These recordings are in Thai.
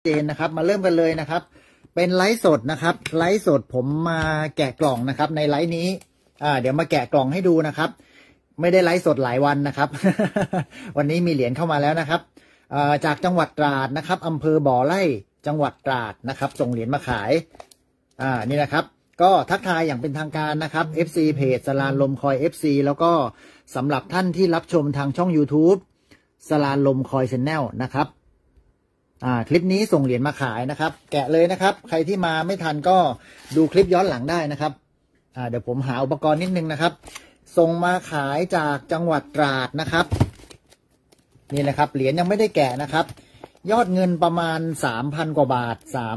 จนนะครับมาเริ่มกันเลยนะครับเป็นไลฟ์สดนะครับไลฟ์สดผมมาแกะกล่องนะครับในไลฟ์นี้เดี๋ยวมาแกะกล่องให้ดูนะครับไม่ได้ไลฟ์สดหลายวันนะครับ วันนี้มีเหรียญเข้ามาแล้วนะครับจากจังหวัดตราดนะครับอำเภอบ่อไร่จังหวัดตราดนะครับส่งเหรียญมาขายนี่นะครับก็ทักทายอย่างเป็นทางการนะครับ FC เพจสลานลมคอย FC แล้วก็สำหรับท่านที่รับชมทางช่อง YouTube สลานลมคอย Channel นะครับคลิปนี้ส่งเหรียญมาขายนะครับแกะเลยนะครับใครที่มาไม่ทันก็ดูคลิปย้อนหลังได้นะครับเดี๋ยวผมหาอุปกรณ์นิดนึงนะครับส่งมาขายจากจังหวัดตราดนะครับนี่นะครับเหรียญยังไม่ได้แกะนะครับยอดเงินประมาณ 3,000 กว่าบาท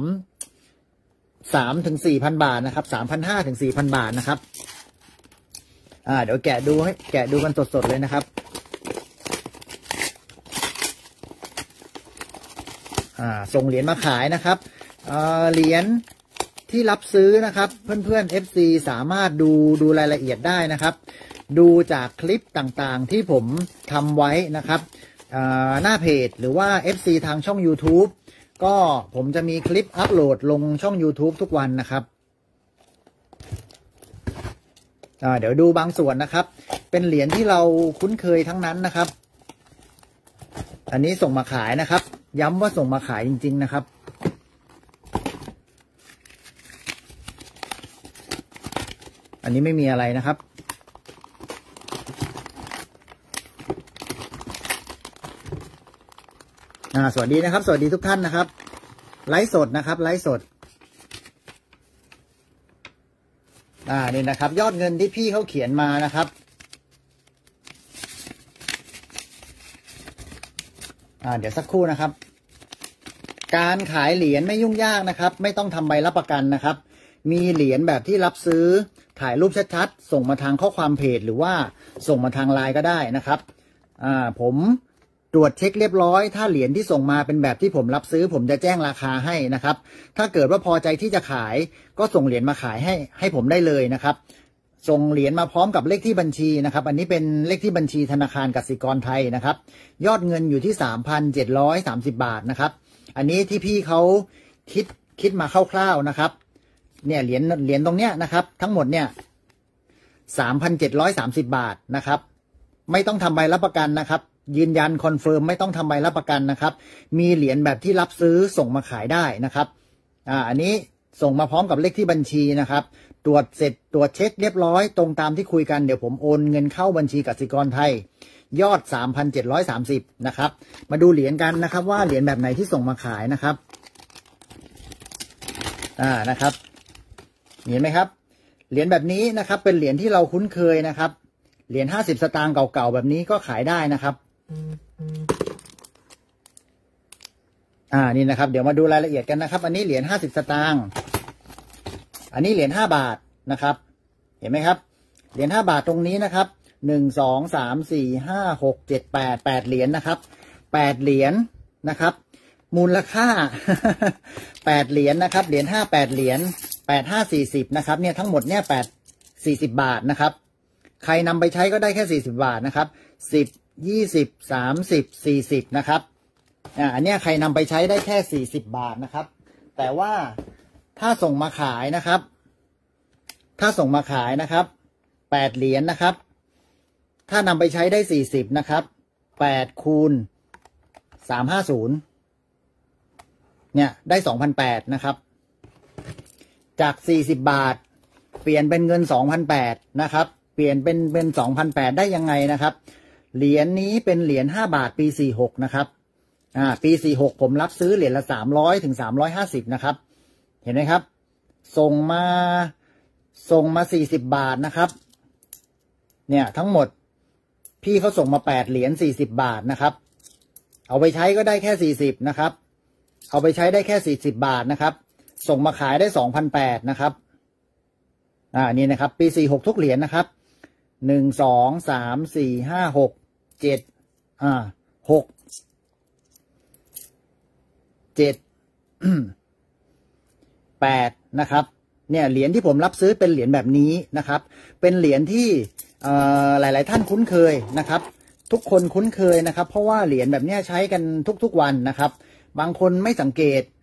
3 ถึง 4,000 บาทนะครับ 3,500 ถึง 4,000 บาทนะครับเดี๋ยวแกะดูกันสดๆเลยนะครับส่งเหรียญมาขายนะครับเหรียญที่รับซื้อนะครับเพื่อนๆ FC สามารถดูรายละเอียดได้นะครับดูจากคลิปต่างๆที่ผมทำไว้นะครับหน้าเพจหรือว่า FC ทางช่อง YouTube ก็ผมจะมีคลิปอัปโหลดลงช่อง YouTube ทุกวันนะครับเดี๋ยวดูบางส่วนนะครับเป็นเหรียญที่เราคุ้นเคยทั้งนั้นนะครับอันนี้ส่งมาขายนะครับย้ำว่าส่งมาขายจริงๆนะครับอันนี้ไม่มีอะไรนะครับสวัสดีนะครับสวัสดีทุกท่านนะครับไลฟ์สดนะครับไลฟ์สดนี่นะครับยอดเงินที่พี่เขาเขียนมานะครับเดี๋ยวสักครู่นะครับการขายเหรียญไม่ยุ่งยากนะครับไม่ต้องทำใบรับประกันนะครับมีเหรียญแบบที่รับซื้อถ่ายรูปชัดๆส่งมาทางข้อความเพจหรือว่าส่งมาทางไลน์ก็ได้นะครับผมตรวจเช็คเรียบร้อยถ้าเหรียญที่ส่งมาเป็นแบบที่ผมรับซื้อผมจะแจ้งราคาให้นะครับถ้าเกิดว่าพอใจที่จะขายก็ส่งเหรียญมาขายให้ผมได้เลยนะครับส่งเหรียญมาพร้อมกับเลขที่บัญชีนะครับอันนี้เป็นเลขที่บัญชีธนาคารกสิกรไทยนะครับยอดเงินอยู่ที่ 3,730 บาทนะครับอันนี้ที่พี่เขาคิดมาคร่าวๆนะครับเนี่ยเหรียญตรงเนี้ยนะครับทั้งหมดเนี่ย 3,730 บาทนะครับไม่ต้องทำใบรับประกันนะครับยืนยันคอนเฟิร์มไม่ต้องทำใบรับประกันนะครับมีเหรียญแบบที่รับซื้อส่งมาขายได้นะครับอันนี้ส่งมาพร้อมกับเลขที่บัญชีนะครับตรวจเสร็จตรวจเช็คเรียบร้อยตรงตามที่คุยกันเดี๋ยวผมโอนเงินเข้าบัญชีกสิกรไทยยอด 3,730 นะครับมาดูเหรียญกันนะครับว่าเหรียญแบบไหนที่ส่งมาขายนะครับนะครับเห็นไหมครับเหรียญแบบนี้นะครับเป็นเหรียญที่เราคุ้นเคยนะครับเหรียญ50 สตางค์เก่าๆแบบนี้ก็ขายได้นะครับนี่นะครับเดี๋ยวมาดูรายละเอียดกันนะครับอันนี้เหรียญ50 สตางค์อันนี้เหรียญ5 บาทนะครับเห็นไหมครับเหรียญ5 บาทตรงนี้นะครับ1 2 3 4 5 6 7 8 8เหรียญนะครับ8เหรียญนะครับมูลค่า 8เหรียญนะครับเหรียญ5 8เหรียญ8 5 40นะครับเนี่ยทั้งหมดเนี่ย8 40 บาทนะครับใครนำไปใช้ก็ได้แค่40 บาทนะครับ10 20 30 40นะครับอันนี้ใครนำไปใช้ได้แค่40 บาทนะครับแต่ว่าถ้าส่งมาขายนะครับถ้าส่งมาขายนะครับ8เหรียญนะครับถ้านำไปใช้ได้40นะครับ8คูณ350เนี่ยได้ 2,800 นะครับจาก40 บาทเปลี่ยนเป็นเงิน 2,800 นะครับเปลี่ยนเป็น 2,800 ได้ยังไงนะครับเหรียญนี้เป็นเหรียญ5 บาทปี46นะครับปี46ผมรับซื้อเหรียญละ300 ถึง 350นะครับเห็นไหมครับส่งมา40 บาทนะครับเนี่ยทั้งหมดพี่เขาส่งมา8เหรียญ40 บาทนะครับเอาไปใช้ก็ได้แค่40นะครับเอาไปใช้ได้แค่40 บาทนะครับส่งมาขายได้ 2,800 นะครับนี่นะครับปี46ทุกเหรียญนะครับ1 2 3 4 5 6 7 6 7 8นะครับเนี่ยเหรียญที่ผมรับซื้อเป็นเหรียญแบบนี้นะครับเป็นเหรียญที่หลายๆท่านคุ้นเคยนะครับทุกคนคุ้นเคยนะครับเพราะว่าเหรียญแบบนี้ใช้กันทุกๆวันนะครับบางคนไม่สังเกต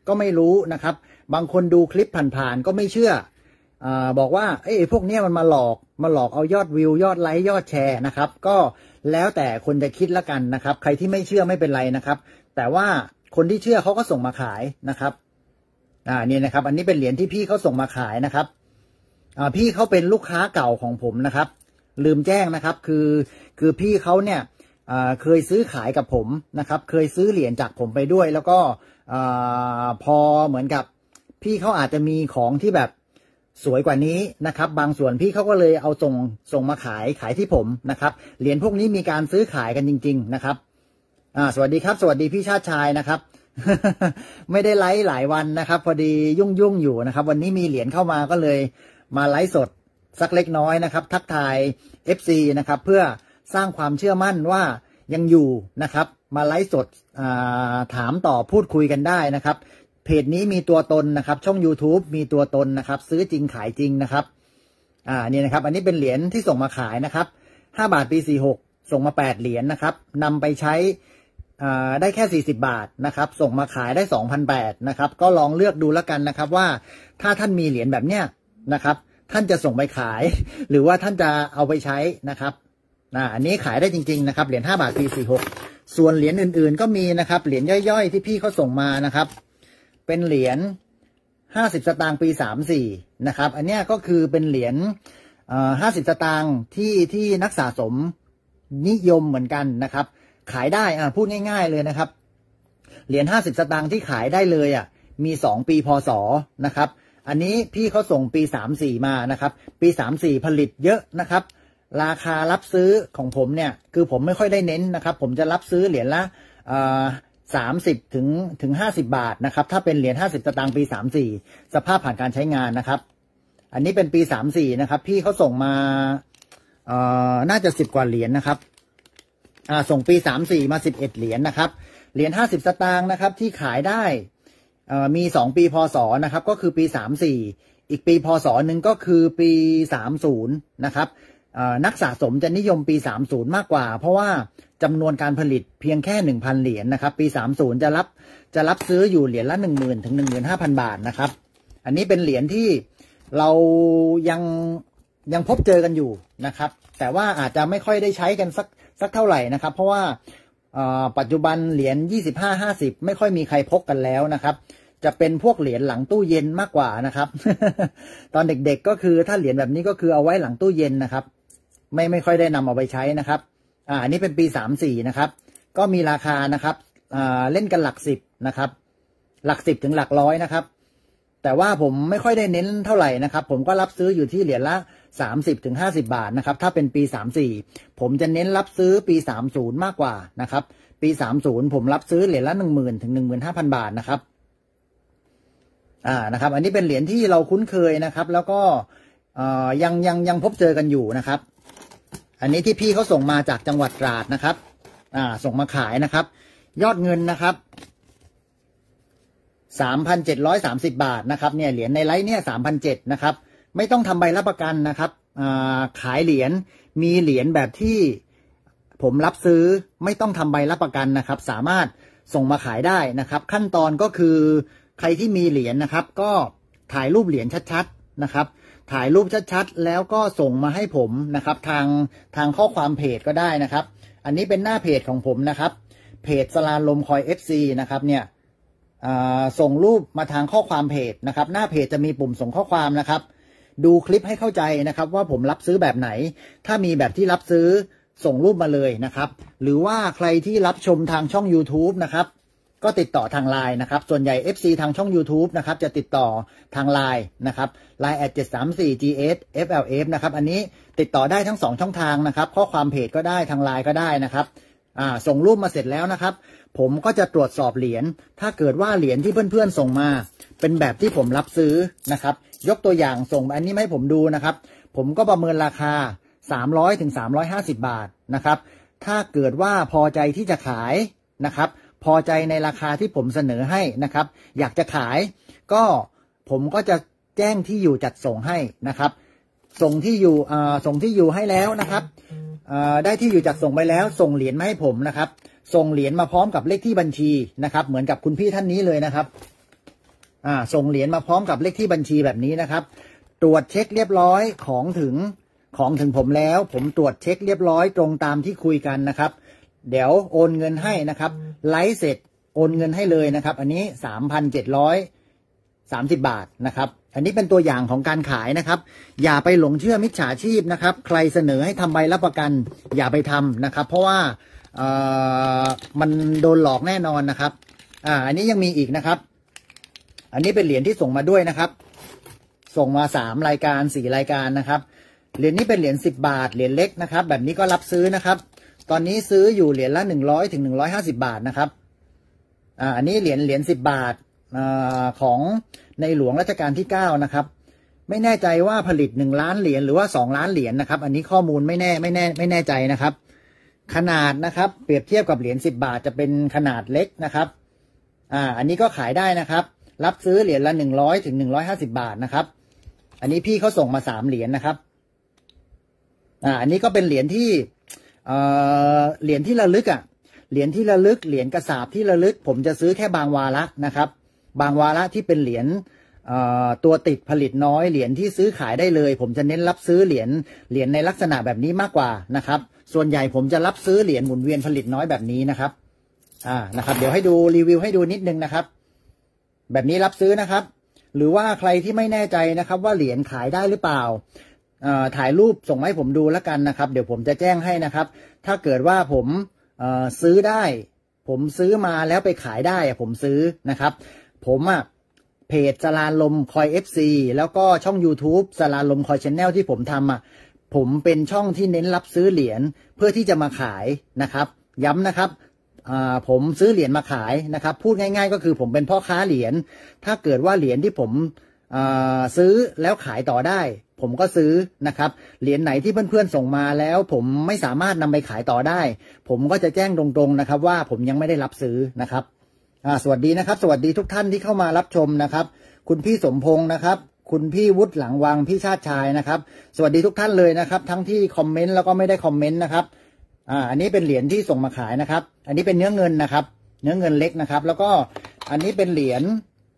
ก็ไม่รู้นะครับบางคนดูคลิปผ่านๆก็ไม่เชื่อบอกว่าพวกนี้มันมาหลอกเอายอดวิวยอดไลค์ยอดแชร์นะครับก็แล้วแต่คนจะคิดละกันนะครับใครที่ไม่เชื่อไม่เป็นไรนะครับแต่ว่าคนที่เชื่อเขาก็ส่งมาขายนะครับนี่นะครับอันนี้เป็นเหรียญที่พี่เขาส่งมาขายนะครับพี่เขาเป็นลูกค้าเก่าของผมนะครับลืมแจ้งนะครับคือพี่เขาเนี่ยเคยซื้อขายกับผมนะครับเคยซื้อเหรียญจากผมไปด้วยแล้วก็พอเหมือนกับพี่เขาอาจจะมีของที่แบบสวยกว่านี้นะครับบางส่วนพี่เขาก็เลยเอาส่งมาขายที่ผมนะครับเหรียญพวกนี้มีการซื้อขายกันจริงๆนะครับสวัสดีครับสวัสดีพี่ชาติชายนะครับ ไม่ได้ไลฟ์หลายวันนะครับพอดียุ่งอยู่นะครับวันนี้มีเหรียญเข้ามาก็เลยมาไลฟ์สดสักเล็กน้อยนะครับทักทาย FC นะครับเพื่อสร้างความเชื่อมั่นว่ายังอยู่นะครับมาไลฟ์สดถามต่อพูดคุยกันได้นะครับเพจนี้มีตัวตนนะครับช่อง YouTube มีตัวตนนะครับซื้อจริงขายจริงนะครับนี่นะครับอันนี้เป็นเหรียญที่ส่งมาขายนะครับ5 บาทปี46ส่งมา8เหรียญนะครับนำไปใช้ได้แค่40 บาทนะครับส่งมาขายได้ 2,800 นะครับก็ลองเลือกดูแล้วกันนะครับว่าถ้าท่านมีเหรียญแบบเนี้ยนะครับท่านจะส่งไปขายหรือว่าท่านจะเอาไปใช้นะครับอันนี้ขายได้จริงๆนะครับเหรียญ5 บาทปี46ส่วนเหรียญอื่นๆก็มีนะครับเหรียญย่อยๆที่พี่เขาส่งมานะครับเป็นเหรียญ50 สตางค์ปี34นะครับอันเนี้ยก็คือเป็นเหรียญ50 สตางค์ที่นักสะสมนิยมเหมือนกันนะครับขายได้พูดง่ายๆเลยนะครับเหรียญ50 สตางค์ที่ขายได้เลยมี2 ปีพศนะครับอันนี้พี่เขาส่งปี34มานะครับปี34ผลิตเยอะนะครับราคารับซื้อของผมเนี่ยคือผมไม่ค่อยได้เน้นนะครับผมจะรับซื้อเหรียญละ30ถึง50 บาทนะครับถ้าเป็นเหรียญ50 สตางค์ปี34สภาพผ่านการใช้งานนะครับอันนี้เป็นปี34นะครับพี่เขาส่งมาน่าจะ10 กว่าเหรียญนะครับส่งปี34มา11เหรียญนะครับเหรียญ50 สตางค์นะครับที่ขายได้มี2 ปีพศนะครับก็คือปี34อีกปีพศหนึ่งก็คือปี30นะครับนักสะสมจะนิยมปี30มากกว่าเพราะว่าจำนวนการผลิตเพียงแค่ 1,000 เหรียญนะครับปี30จะรับซื้ออยู่เหรียญละ 10,000 ถึง 15,000 บาทนะครับอันนี้เป็นเหรียญที่เรายังพบเจอกันอยู่นะครับแต่ว่าอาจจะไม่ค่อยได้ใช้กันสักเท่าไหร่นะครับเพราะว่าปัจจุบันเหรียญ25-50ไม่ค่อยมีใครพกกันแล้วนะครับจะเป็นพวกเหรียญหลังตู้เย็นมากกว่านะครับ ตอนเด็กๆก็คือถ้าเหรียญแบบนี้ก็คือเอาไว้หลังตู้เย็นนะครับไม่ค่อยได้นำเอาไปใช้นะครับอันนี้เป็นปี34นะครับก็มีราคานะครับเล่นกันหลัก10นะครับหลัก10ถึงหลักร้อยนะครับแต่ว่าผมไม่ค่อยได้เน้นเท่าไหร่นะครับผมก็รับซื้ออยู่ที่เหรียญละ30ถึง50 บาทนะครับถ้าเป็นปี34ผมจะเน้นรับซื้อปี30มากกว่านะครับปี30ผมรับซื้อเหรียญละ 10,000 ถึง 15,000 บาทนะครับนะครับอันนี้เป็นเหรียญที่เราคุ้นเคยนะครับแล้วก็ยังพบเจอกันอยู่นะครับอันนี้ที่พี่เขาส่งมาจากจังหวัดตราดนะครับส่งมาขายนะครับยอดเงินนะครับ 3,730 บาทนะครับเนี่ยเหรียญในไลฟ์เนี่ย 3,700 นะครับไม่ต้องทำใบรับประกันนะครับขายเหรียญมีเหรียญแบบที่ผมรับซื้อไม่ต้องทำใบรับประกันนะครับสามารถส่งมาขายได้นะครับขั้นตอนก็คือใครที่มีเหรียญนะครับก็ถ่ายรูปเหรียญชัดๆนะครับถ่ายรูปชัดๆแล้วก็ส่งมาให้ผมนะครับทางข้อความเพจก็ได้นะครับอันนี้เป็นหน้าเพจของผมนะครับเพจสลาลมคอย FC นะครับเนี่ยส่งรูปมาทางข้อความเพจนะครับหน้าเพจจะมีปุ่มส่งข้อความนะครับดูคลิปให้เข้าใจนะครับว่าผมรับซื้อแบบไหนถ้ามีแบบที่รับซื้อส่งรูปมาเลยนะครับหรือว่าใครที่รับชมทางช่อง YouTube นะครับก็ติดต่อทาง LINE นะครับส่วนใหญ่ FC ทางช่อง YouTube นะครับจะติดต่อทาง LINE นะครับ LINE @734gs_flf นะครับอันนี้ติดต่อได้ทั้ง2ช่องทางนะครับข้อความเพจก็ได้ทาง LINE ก็ได้นะครับส่งรูปมาเสร็จแล้วนะครับผมก็จะตรวจสอบเหรียญถ้าเกิดว่าเหรียญที่เพื่อนๆส่งมาเป็นแบบที่ผมรับซื้อนะครับยกตัวอย่างส่งอันนี้มาให้ผมดูนะครับผมก็ประเมินราคา300 ถึง 350 บาทนะครับถ้าเกิดว่าพอใจที่จะขายนะครับพอใจในราคาที่ผมเสนอให้นะครับอยากจะขายก็ผมก็จะแจ้งที่อยู่จัดส่งให้นะครับส่งที่อยู่ให้แล้วนะครับได้ที่อยู่จัดส่งไปแล้วส่งเหรียญมาให้ผมนะครับส่งเหรียญมาพร้อมกับเลขที่บัญชีนะครับเหมือนกับคุณพี่ท่านนี้เลยนะครับส่งเหรียญมาพร้อมกับเลขที่บัญชีแบบนี้นะครับตรวจเช็คเรียบร้อยของถึงผมแล้วผมตรวจเช็คเรียบร้อยตรงตามที่คุยกันนะครับเดี๋ยวโอนเงินให้นะครับไลฟ์เสร็จโอนเงินให้เลยนะครับอันนี้ 3,730 บาทนะครับอันนี้เป็นตัวอย่างของการขายนะครับอย่าไปหลงเชื่อมิจฉาชีพนะครับใครเสนอให้ทำใบรับประกันอย่าไปทำนะครับเพราะว่ามันโดนหลอกแน่นอนนะครับอันนี้ยังมีอีกนะครับอันนี้เป็นเหรียญที่ส่งมาด้วยนะครับส่งมา3 รายการ4 รายการนะครับเหรียญนี้เป็นเหรียญ10 บาทเหรียญเล็กนะครับแบบนี้ก็รับซื้อนะครับตอนนี้ซื้ออยู่เหรียญละ100 ถึง 150 บาทนะครับอันนี้เหรียญ10 บาทของในหลวงรัชกาลที่9นะครับไม่แน่ใจว่าผลิต1 ล้านเหรียญหรือว่า2 ล้านเหรียญนะครับอันนี้ข้อมูลไม่แน่ใจนะครับขนาดนะครับเปรียบเทียบกับเหรียญ10 บาทจะเป็นขนาดเล็กนะครับอันนี้ก็ขายได้นะครับรับซื้อเหรียญละ100 ถึง 150 บาทนะครับอันนี้พี่เขาส่งมา3 เหรียญนะครับอันนี้ก็เป็นเหรียญที่เหรียญที่ระลึกเหรียญที่ระลึกเหรียญกระสาบที่ระลึกผมจะซื้อแค่บางวาระนะครับบางวาระที่เป็นเหรียญตัวติดผลิตน้อยเหรียญที่ซื้อขายได้เลยผมจะเน้นรับซื้อเหรียญในลักษณะแบบนี้มากกว่านะครับส่วนใหญ่ผมจะรับซื้อเหรียญหมุนเวียนผลิตน้อยแบบนี้นะครับนะครับเดี๋ยวให้ดูรีวิวให้ดูนิดนึงนะครับแบบนี้รับซื้อนะครับหรือว่าใครที่ไม่แน่ใจนะครับว่าเหรียญขายได้หรือเปล่าถ่ายรูปส่งมาให้ผมดูแล้วกันนะครับเดี๋ยวผมจะแจ้งให้นะครับถ้าเกิดว่าผมซื้อได้ผมซื้อมาแล้วไปขายได้ผมซื้อนะครับผมเพจสลาลมคอย FC แล้วก็ช่อง YouTube สลาลมคอย Channel ที่ผมทำผมเป็นช่องที่เน้นรับซื้อเหรียญเพื่อที่จะมาขายนะครับย้ำนะครับผมซื้อเหรียญมาขายนะครับพูดง่ายๆก็คือผมเป็นพ่อค้าเหรียญถ้าเกิดว่าเหรียญที่ผมซื้อแล้วขายต่อได้ผมก็ซื้อนะครับเหรียญไหนที่เพื่อนๆส่งมาแล้วผมไม่สามารถนำไปขายต่อได้ผมก็จะแจ้งตรงๆนะครับว่าผมยังไม่ได้รับซื้อนะครับสวัสดีนะครับสวัสดีทุกท่านที่เข้ามารับชมนะครับคุณพี่สมพงษ์นะครับคุณพี่วุฒิหลังวังพี่ชาติชายนะครับสวัสดีทุกท่านเลยนะครับทั้งที่คอมเมนต์แล้วก็ไม่ได้คอมเมนต์นะครับอันนี้เป็นเหรียญที่ส่งมาขายนะครับอันนี้เป็นเนื้อเงินนะครับเนื้อเงินเล็กนะครับแล้วก็อันนี้เป็นเหรียญ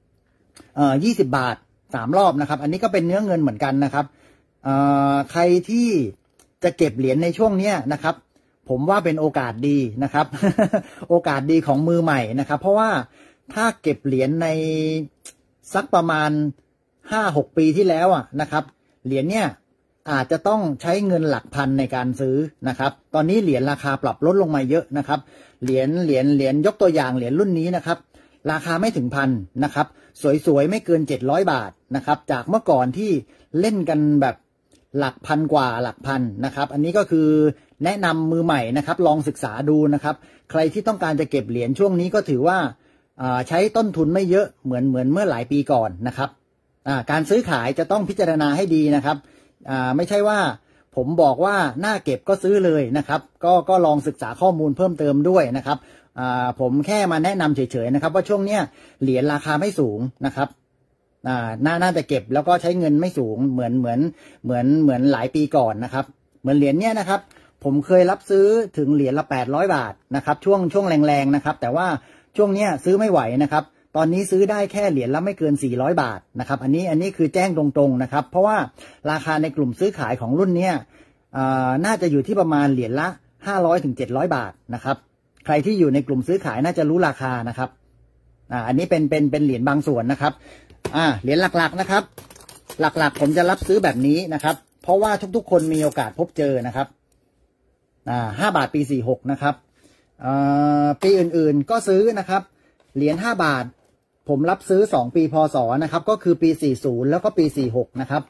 20 บาท3 รอบนะครับอันนี้ก็เป็นเนื้อเงินเหมือนกันนะครับใครที่จะเก็บเหรียญในช่วงนี้นะครับผมว่าเป็นโอกาสดีนะครับ โอกาสดีของมือใหม่นะครับเพราะว่าถ้าเก็บเหรียญในสักประมาณ 5-6 ปีที่แล้วนะครับเหรียญเนี่ยอาจจะต้องใช้เงินหลักพันในการซื้อนะครับตอนนี้เหรียญราคาปรับลดลงมาเยอะนะครับเหรียญยกตัวอย่างเหรียญรุ่นนี้นะครับราคาไม่ถึงพันนะครับสวยๆไม่เกิน700 บาทนะครับจากเมื่อก่อนที่เล่นกันแบบหลักพันกว่าหลักพันนะครับอันนี้ก็คือแนะนำมือใหม่นะครับลองศึกษาดูนะครับใครที่ต้องการจะเก็บเหรียญช่วงนี้ก็ถือว่าใช้ต้นทุนไม่เยอะเหมือนเมื่อหลายปีก่อนนะครับการซื้อขายจะต้องพิจารณาให้ดีนะครับไม่ใช่ว่าผมบอกว่าน่าเก็บก็ซื้อเลยนะครับก็ลองศึกษาข้อมูลเพิ่มเติมด้วยนะครับผมแค่มาแนะนำเฉยๆนะครับว่าช่วงเนี้ยเหรียญราคาไม่สูงนะครับน่าจะเก็บแล้วก็ใช้เงินไม่สูงเหมือนหลายปีก่อนนะครับเหมือนเหรียญเนี้ยนะครับผมเคยรับซื้อถึงเหรียญละ800 บาทนะครับช่วงแรงๆนะครับแต่ว่าช่วงเนี้ยซื้อไม่ไหวนะครับตอนนี้ซื้อได้แค่เหรียญละไม่เกิน400 บาทนะครับอันนี้คือแจ้งตรงๆนะครับเพราะว่าราคาในกลุ่มซื้อขายของรุ่นเนี้ยน่าจะอยู่ที่ประมาณเหรียญละ500 ถึง 700 บาทนะครับใครที่อยู่ในกลุ่มซื้อขายน่าจะรู้ราคานะครับอันนี้เป็นเหรียญบางส่วนนะครับเหรียญหลักๆนะครับหลักๆผมจะรับซื้อแบบนี้นะครับเพราะว่าทุกๆคนมีโอกาสพบเจอนะครับ5 บาทปี46นะครับปีอื่นๆก็ซื้อนะครับเหรียญ5 บาทผมรับซื้อ2 ปีพศนะครับก็คือปี40แล้วก็ปี46นะครับ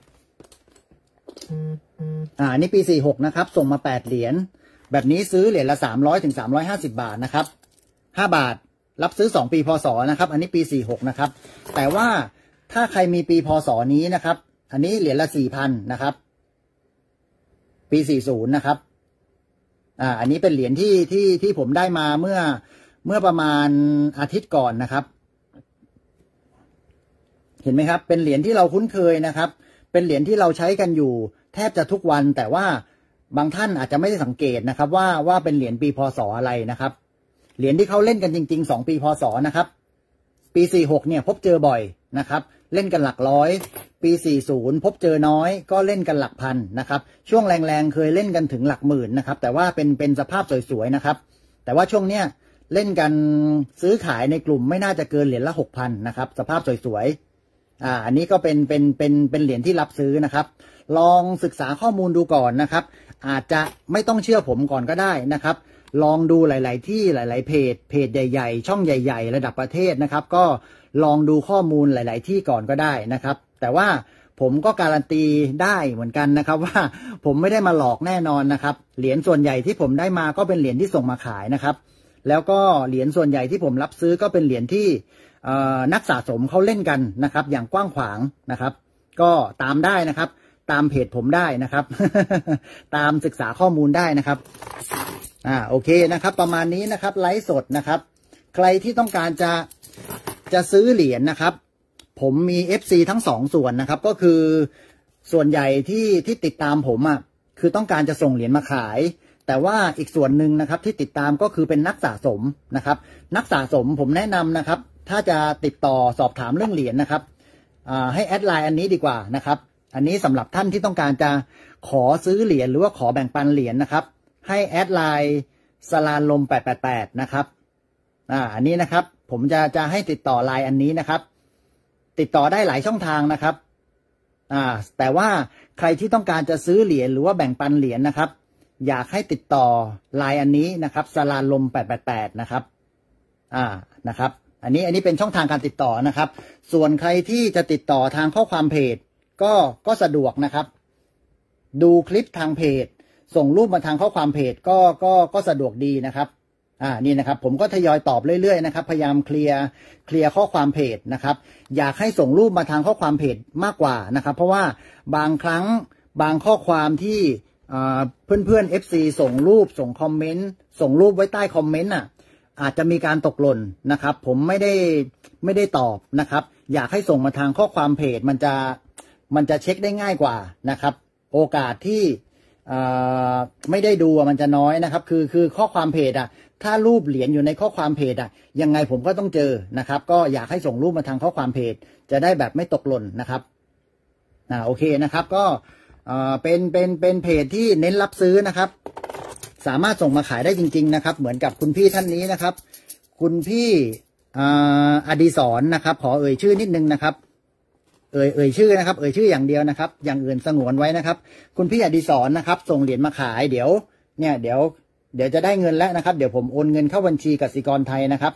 อันนี้ปี46นะครับส่งมา8 เหรียญแบบนี้ซื้อเหรียญละ300 ถึง 350 บาทนะครับ5 บาทรับซื้อ2 ปีพศนะครับอันนี้ปี46นะครับแต่ว่าถ้าใครมีปีพศนี้นะครับอันนี้เหรียญละ 4,000 นะครับปี40นะครับอันนี้เป็นเหรียญที่ผมได้มาเมื่อประมาณอาทิตย์ก่อนนะครับเห็นไหมครับเป็นเหรียญที่เราคุ้นเคยนะครับเป็นเหรียญที่เราใช้กันอยู่แทบจะทุกวันแต่ว่าบางท่านอาจจะไม่ได้สังเกตนะครับว่าเป็นเหรียญปีพศอะไรนะครับเหรียญที่เขาเล่นกันจริงๆ2 ปีพศนะครับปี46เนี่ยพบเจอบ่อยนะครับเล่นกันหลักร้อยปี40พบเจอน้อยก็เล่นกันหลักพันนะครับช่วงแรงๆเคยเล่นกันถึงหลักหมื่นนะครับแต่ว่าเป็นสภาพสวยๆนะครับแต่ว่าช่วงเนี้ยเล่นกันซื้อขายในกลุ่มไม่น่าจะเกินเหรียญละ 6,000 นะครับสภาพสวยๆอันนี้ก็เป็นเหรียญที่รับซื้อนะครับลองศึกษาข้อมูลดูก่อนนะครับอาจจะไม่ต้องเชื่อผมก่อนก็ได้นะครับลองดูหลายๆที่หลายๆเพจใหญ่ๆช่องใหญ่ๆระดับประเทศนะครับก็ลองดูข้อมูลหลายๆที่ก่อนก็ได้นะครับแต่ว่าผมก็การันตีได้เหมือนกันนะครับว่าผมไม่ได้มาหลอกแน่นอนนะครับเหรียญส่วนใหญ่ที่ผมได้มาก็เป็นเหรียญที่ส่งมาขายนะครับแล้วก็เหรียญส่วนใหญ่ที่ผมรับซื้อก็เป็นเหรียญที่นักสะสมเขาเล่นกันนะครับอย่างกว้างขวางนะครับก็ตามได้นะครับตามเพจผมได้นะครับ ตามศึกษาข้อมูลได้นะครับโอเคนะครับประมาณนี้นะครับไลฟ์สดนะครับใครที่ต้องการจะซื้อเหรียญนะครับผมมี FC ทั้ง2ส่วนนะครับก็คือส่วนใหญ่ที่ติดตามผมคือต้องการจะส่งเหรียญมาขายแต่ว่าอีกส่วนหนึ่งนะครับที่ติดตามก็คือเป็นนักสะสมนะครับนักสะสมผมแนะนำนะครับถ้าจะติดต่อสอบถามเรื่องเหรียญนะครับให้แอดไลน์อันนี้ดีกว่านะครับอันนี้สำหรับท่านที่ต้องการจะขอซื้อเหรียญหรือว่าขอแบ่งปันเหรียญนะครับให้แอดไลน์สลานลม888นะครับอันนี้นะครับผมจะให้ติดต่อไลน์อันนี้นะครับติดต่อได้หลายช่องทางนะครับแต่ว่าใครที่ต้องการจะซื้อเหรียญหรือว่าแบ่งปันเหรียญนะครับอยากให้ติดต่อไลน์อันนี้นะครับสลานลม888นะครับนะครับอันนี้เป็นช่องทางการติดต่อนะครับส่วนใครที่จะติดต่อทางข้อความเพจก็สะดวกนะครับดูคลิปทางเพจส่งรูปมาทางข้อความเพจก็สะดวกดีนะครับนี่นะครับผมก็ทยอยตอบเรื่อยๆนะครับพยายามเคลียร์ข้อความเพจนะครับอยากให้ส่งรูปมาทางข้อความเพจมากกว่านะครับเพราะว่าบางครั้งบางข้อความที่เพื่อนๆ FC ส่งรูปส่งคอมเมนต์ส่งรูปไว้ใต้คอมเมนต์อาจจะมีการตกหล่นนะครับผมไม่ได้ตอบนะครับอยากให้ส่งมาทางข้อความเพจมันจะเช็คได้ง่ายกว่านะครับโอกาสที่ไม่ได้ดูมันจะน้อยนะครับคือข้อความเพจถ้ารูปเหรียญอยู่ในข้อความเพจยังไงผมก็ต้องเจอนะครับก็อยากให้ส่งรูปมาทางข้อความเพจจะได้แบบไม่ตกหล่นนะครับโอเคนะครับก็เป็นเพจที่เน้นรับซื้อนะครับสามารถส่งมาขายได้จริงๆนะครับเหมือนกับคุณพี่ท่านนี้นะครับคุณพี่อดิศรนะครับขอเอ่ยชื่อนิดนึงนะครับเอ่ยชื่อนะครับเอ่ยชื่ออย่างเดียวนะครับอย่างอื่นสงวนไว้นะครับคุณพี่อดิศรนะครับส่งเหรียญมาขายเดี๋ยวจะได้เงินแล้วนะครับเดี๋ยวผมโอนเงินเข้าบัญชีกสิกรไทยนะครับ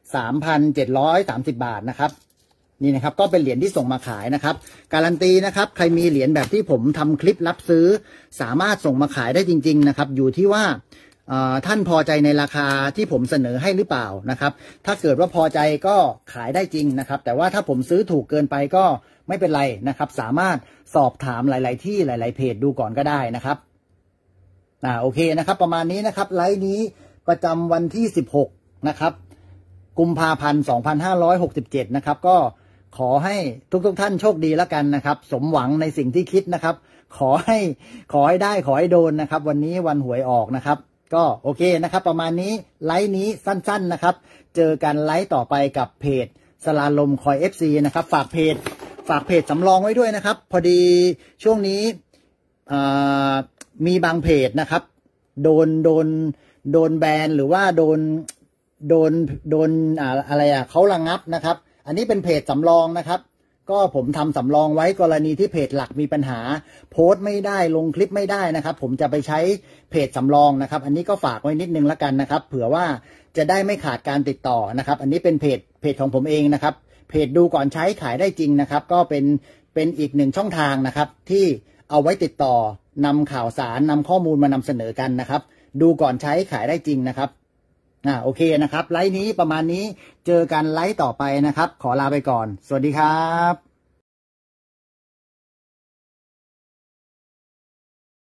3,730 บาทนะครับนี่นะครับก็เป็นเหรียญที่ส่งมาขายนะครับการันตีนะครับใครมีเหรียญแบบที่ผมทำคลิปรับซื้อสามารถส่งมาขายได้จริงๆนะครับอยู่ที่ว่าท่านพอใจในราคาที่ผมเสนอให้หรือเปล่านะครับถ้าเกิดว่าพอใจก็ขายได้จริงนะครับแต่ว่าถ้าผมซื้อถูกเกินไปก็ไม่เป็นไรนะครับสามารถสอบถามหลายๆที่หลายๆเพจดูก่อนก็ได้นะครับโอเคนะครับประมาณนี้นะครับไลฟ์นี้ประจำวันที่16นะครับกุมภาพันธ์2567นะครับก็ขอให้ทุกท่านโชคดีแล้วกันนะครับสมหวังในสิ่งที่คิดนะครับขอให้ได้ขอให้โดนนะครับวันนี้วันหวยออกนะครับก็โอเคนะครับประมาณนี้ไลฟ์นี้สั้นๆนะครับเจอกันไลฟ์ต่อไปกับเพจสลาลมคอย FC นะครับฝากเพจสำรองไว้ด้วยนะครับพอดีช่วงนี้มีบางเพจนะครับโดนแบนหรือว่าโดนอะไรเขาระงับนะครับอันนี้เป็นเพจสำรองนะครับก็ผมทำสำรองไว้กรณีที่เพจหลักมีปัญหาโพสต์ไม่ได้ลงคลิปไม่ได้นะครับผมจะไปใช้เพจสำรองนะครับอันนี้ก็ฝากไว้นิดนึงแล้วกันนะครับเผื่อว่าจะได้ไม่ขาดการติดต่อนะครับอันนี้เป็นเพจของผมเองนะครับเพจดูก่อนใช้ขายได้จริงนะครับก็เป็นอีกหนึ่งช่องทางนะครับที่เอาไว้ติดต่อนำข่าวสารนำข้อมูลมานำเสนอกันนะครับดูก่อนใช้ขายได้จริงนะครับโอเคนะครับไลฟ์นี้ประมาณนี้เจอกันไลฟ์ต่อไปนะครับขอลาไปก่อนสวัสดีครับ